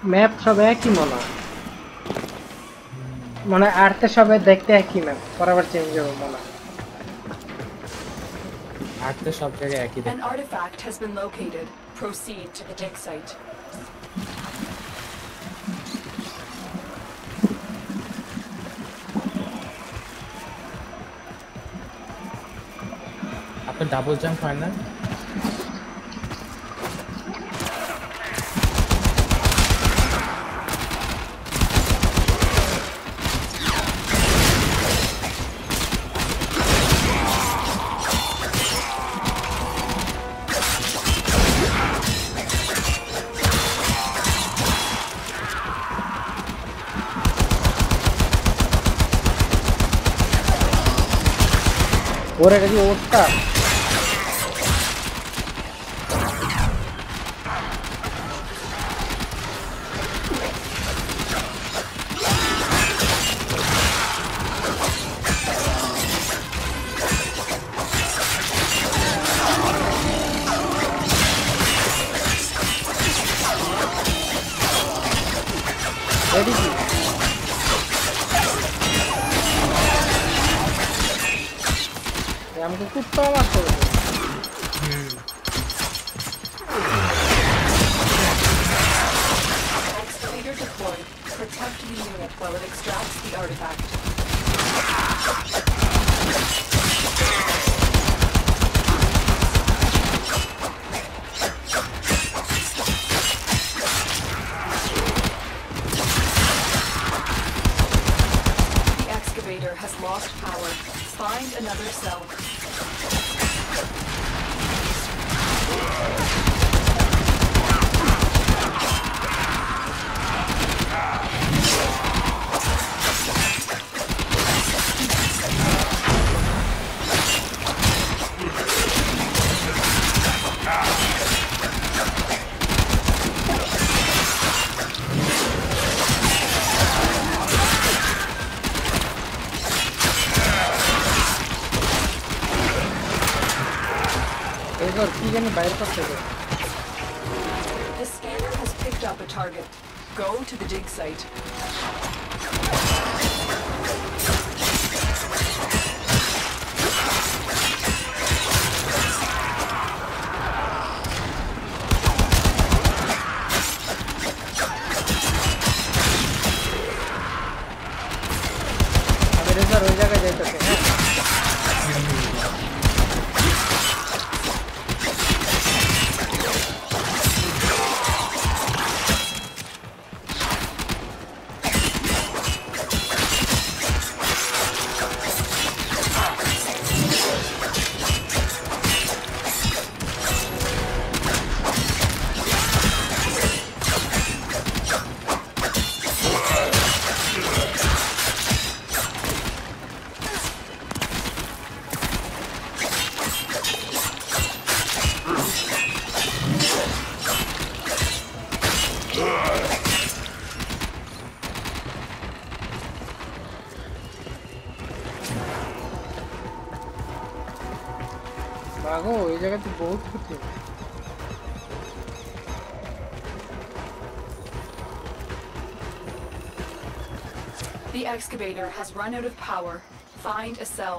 Map সব একই মনে আর্টে সবাই দেখতে একই ম্যাপ পরবার চেঞ্জ হবে মনে আর্টে সব জায়গায় একই An artifact has been located. Proceed to the dig site. আপনার ডাবল জাম্প হয় না? ওরে কি ওটা আমাকে কুত্তা মারতে হবে Excavator deployed. Protect the unit while it extracts the artifact. The excavator has lost power. Find another cell. The scanner has picked up a target. Go to the dig site. ওই জায়গায় যাইতেছে হ্যাঁ বাগো এই জায়গাতে বহুত ক্ষতি The excavator has run out of power. Find a cell.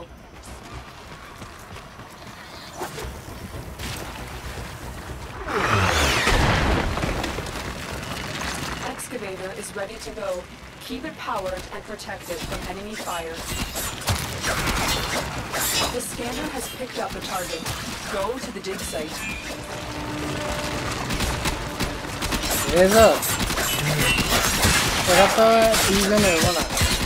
Excavator is ready to go. Keep it powered and protected from enemy fire. The scanner has picked up a target. Go to the dig site. Reza. Era to even na.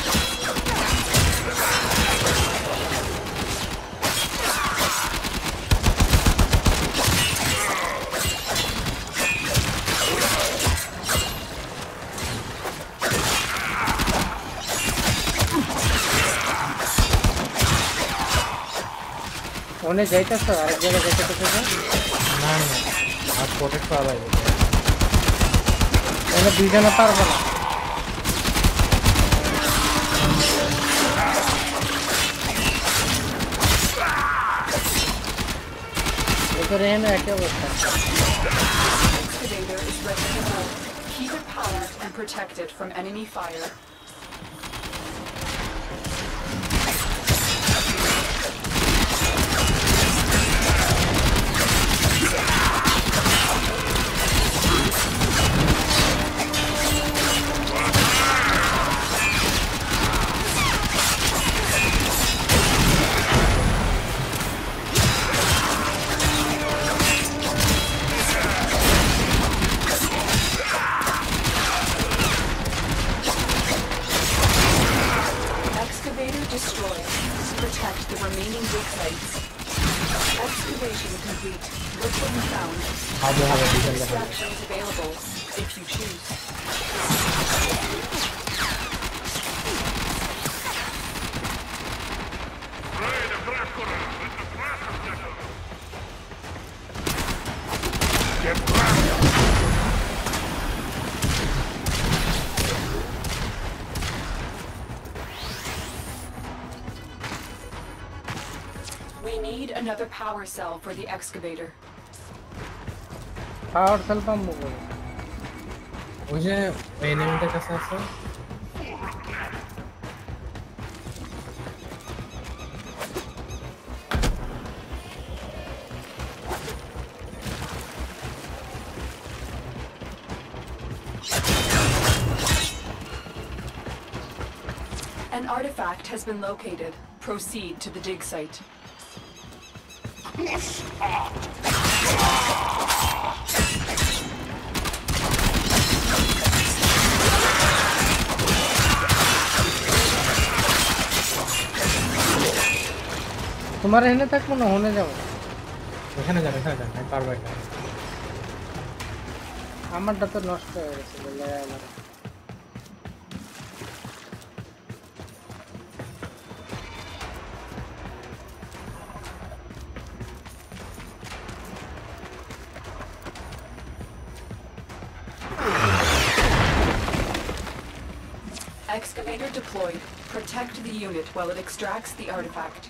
ওনে যাইতাছ আরেক জায়গায় যাইতাছ না না আর protect করা লাগবে one দুইজনে পারবো না এখানে এনে একটা অবস্থা Keep it powered and protected from enemy fire. Destroyed. Protect the remaining dig sites. Excavation complete. Look what you found. Extractions available, if you choose. We need another power cell for the excavator. Power cell pump over. ওই যে এনিমিটার কাছে আছে An artifact has been located. Proceed to the dig site. তোমার এখানে থাকবো না ওখানে যাবো এখানে যাবে আমি পারবো এটা আমারটা তো নষ্ট হয়ে গেছে বলে এলাম Excavator deployed. Protect the unit while it extracts the artifact.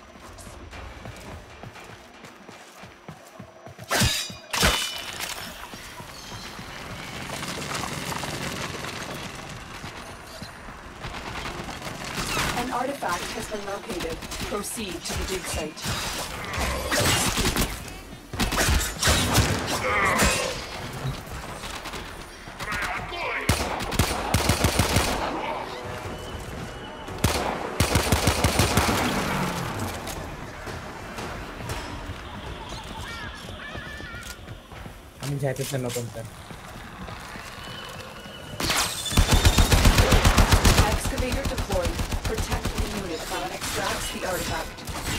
An artifact has been located. Proceed to the dig site. আমি যাইতেছি নতুনটা Excavator deployed. Protect the unit while it extracts the artifact.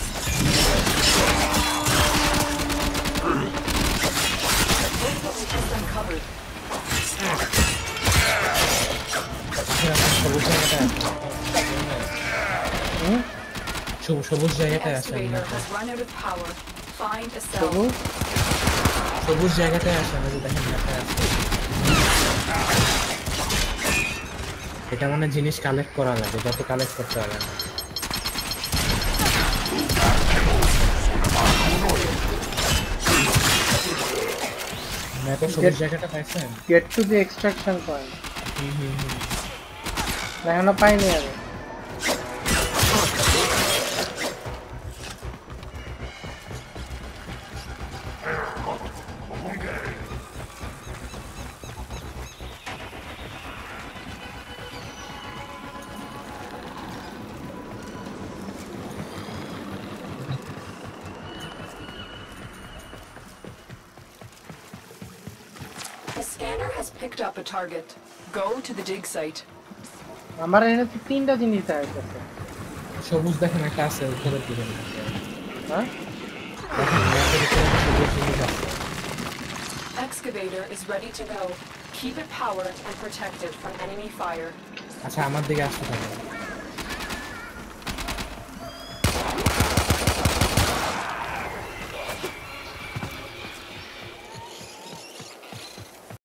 Look what we just uncovered. সবুজ The জায়গাটায় আসেন excavator has run out of power. Find a cell. সবুজ জায়গাটায় আসেন এই যে দেখেন লেখা আছে এটা মানে জিনিস কালেক্ট করা লাগে যত কালেক্ট করতে হবে ম্যাপে সবুজ জায়গাটা পাইছেন get to the extraction point এখনো পাইনি আমি The scanner has picked up a target. Go to the dig site. আমার এখানে তো তিনটা জিনিস আছে সবুজ দেখেন একটা আছে উপরের দিকে হ্যাঁ দেখেন ম্যাপের উপরে সবুজ জিনিস আছে Excavator is ready to go. Keep it powered and protected from enemy fire. আচ্ছা আমার দিকে আসতে থাকবে